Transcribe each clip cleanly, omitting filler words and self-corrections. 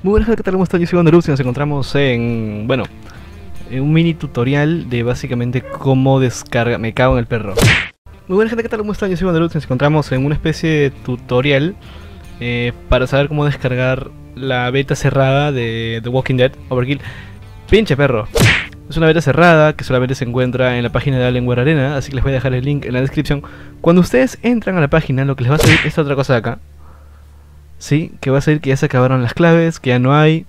Muy buenas, ¿qué tal? ¿Cómo están? Yo soy Wanderluz y nos encontramos en, bueno, en un mini tutorial de básicamente cómo descarga... Me cago en el perro. Muy buenas, gente, ¿qué tal? ¿Cómo están? Yo soy Wanderluz y nos encontramos en una especie de tutorial para saber cómo descargar la beta cerrada de The Walking Dead Overkill. Pinche perro. Es una beta cerrada que solamente se encuentra en la página de Alienware Arena, así que les voy a dejar el link en la descripción. Cuando ustedes entran a la página, lo que les va a salir es esta otra cosa de acá. Sí, que va a salir que ya se acabaron las claves, que ya no hay.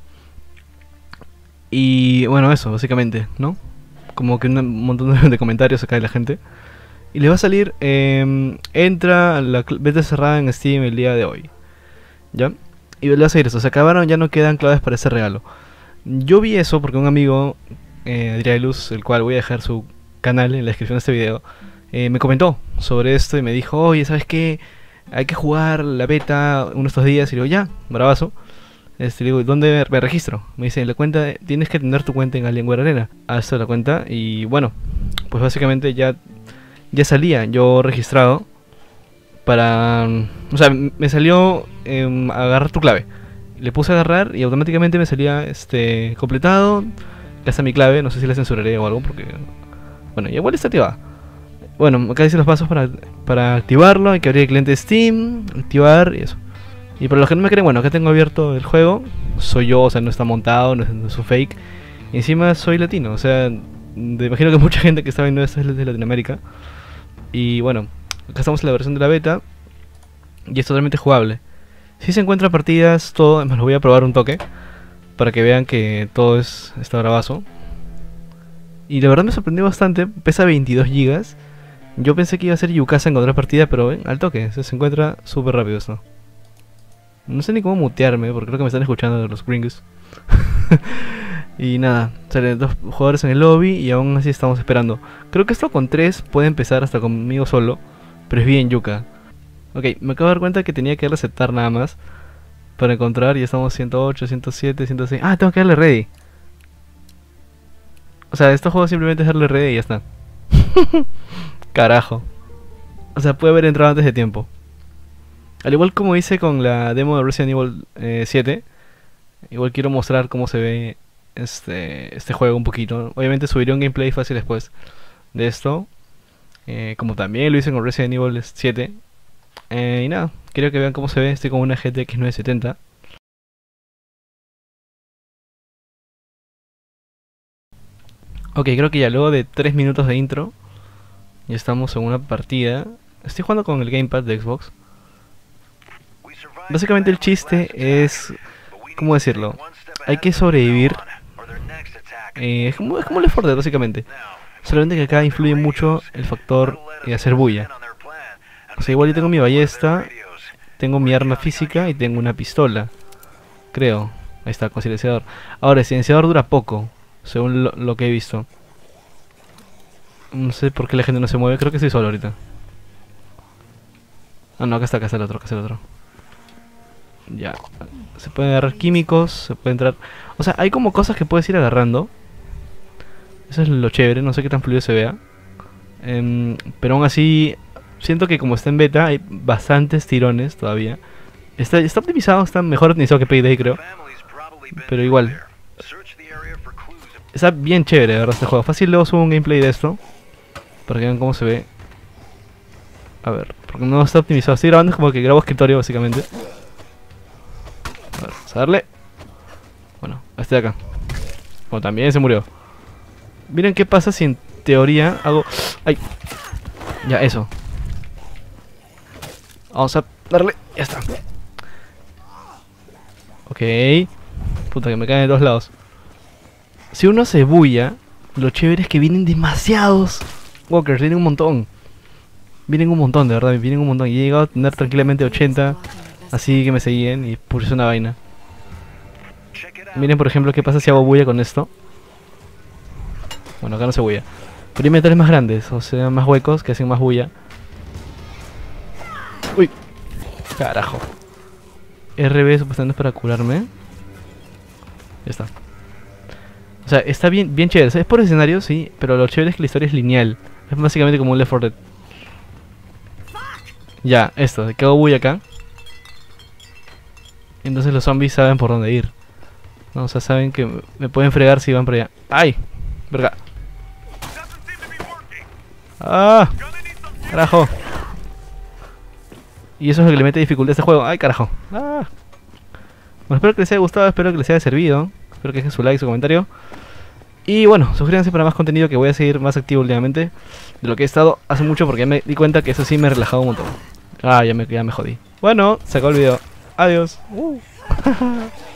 Y bueno, eso, básicamente, ¿no? Como que un montón de comentarios acá de la gente. Y les va a salir, entra a la beta cerrada en Steam el día de hoy. ¿Ya? Y le va a salir eso, se acabaron, ya no quedan claves para ese regalo. Yo vi eso porque un amigo, Adrielus, el cual voy a dejar su canal en la descripción de este video, me comentó sobre esto y me dijo, oye, ¿sabes qué? Hay que jugar la beta uno de estos días. Y le digo, ya, bravazo. Le digo, ¿dónde me registro? Me dice, en la cuenta, tienes que tener tu cuenta en Alienware Arena. Hasta la cuenta y bueno, pues básicamente ya salía yo registrado para... O sea, me salió agarrar tu clave. Le puse a agarrar y automáticamente me salía completado. Ya está mi clave, no sé si la censuraré o algo porque... Bueno, igual está activada. Bueno, acá dice los pasos para activarlo. Hay que abrir el cliente Steam, activar y eso. Y para los que no me creen, bueno, acá tengo abierto el juego. Soy yo, o sea, no está montado, no es un fake. Y encima soy latino, o sea, me imagino que mucha gente que está viendo esto es de Latinoamérica. Y bueno, acá estamos en la versión de la beta. Y es totalmente jugable. Si se encuentran partidas, todo, además lo voy a probar un toque para que vean que todo está bravazo. Y la verdad me sorprendió bastante, pesa 22 GB. Yo pensé que iba a ser Yukasa encontrar partida, pero al toque, se encuentra súper rápido esto. No sé ni cómo mutearme, porque creo que me están escuchando los gringos. Y nada, salen dos jugadores en el lobby y aún así estamos esperando. Creo que esto con 3 puede empezar hasta conmigo solo, pero es bien yuca. Ok, me acabo de dar cuenta que tenía que resetar nada más para encontrar, y estamos 108, 107, 106... Ah, tengo que darle ready. O sea, este juego simplemente es darle ready y ya está. Carajo. O sea, puede haber entrado antes de tiempo. Al igual como hice con la demo de Resident Evil 7. Igual quiero mostrar cómo se ve este juego un poquito. Obviamente subiré un gameplay fácil después de esto. Como también lo hice con Resident Evil 7. Y nada, quiero que vean cómo se ve. Estoy con una GTX 970. Ok, creo que ya luego de 3 minutos de intro ya estamos en una partida. Estoy jugando con el gamepad de Xbox. Básicamente el chiste es... ¿Cómo decirlo? Hay que sobrevivir. Es como Left 4 Dead básicamente. Solamente que acá influye mucho el factor de hacer bulla. O sea, igual yo tengo mi ballesta, tengo mi arma física y tengo una pistola. Creo. Ahí está, con silenciador. Ahora, el silenciador dura poco, según lo que he visto. No sé por qué la gente no se mueve, creo que estoy solo ahorita. Ah, no, acá está el otro. Ya, se pueden agarrar químicos, se puede entrar... O sea, hay como cosas que puedes ir agarrando. Eso es lo chévere, no sé qué tan fluido se vea. Pero aún así, siento que como está en beta, hay bastantes tirones todavía. Está optimizado, está mejor optimizado que Payday, creo. Pero igual. Está bien chévere, de verdad, este juego. Fácil, luego subo un gameplay de esto para que vean cómo se ve. A ver, porque no está optimizado. Estoy grabando como que grabo escritorio, básicamente. A ver, vamos a darle. Bueno, este de acá. Bueno, también se murió. Miren qué pasa si en teoría hago... ¡Ay! Ya, eso. Vamos a darle. Ya está. Ok. Puta, que me caen de dos lados. Si uno se bulla, lo chévere es que vienen demasiados walkers, vienen un montón. Vienen un montón, de verdad, vienen un montón. Y he llegado a tener tranquilamente 80. Así que me seguían y puse una vaina. Miren por ejemplo qué pasa si hago bulla con esto. Bueno, acá no se bulla. Pero hay metales más grandes, o sea, más huecos que hacen más bulla. Uy, carajo. RB supuestamente es para curarme. Ya está. O sea, está bien chévere. O sea, es por escenario, sí, pero lo chévere es que la historia es lineal. Es básicamente como un Left 4 Dead. Ya, esto, que hago bulla acá. Entonces los zombies saben por dónde ir. No, o sea, saben que me pueden fregar si van por allá. ¡Ay! Verga. ¡Ah! ¡Carajo! Y eso es lo que le mete dificultad a este juego. ¡Ay, carajo! ¡Ah! Bueno, espero que les haya gustado, espero que les haya servido. Espero que dejen su like, su comentario. Y bueno, suscríbanse para más contenido, que voy a seguir más activo últimamente de lo que he estado hace mucho, porque ya me di cuenta que eso sí me ha relajado un montón. Ah, ya me jodí. Bueno, se acabó el video. Adiós.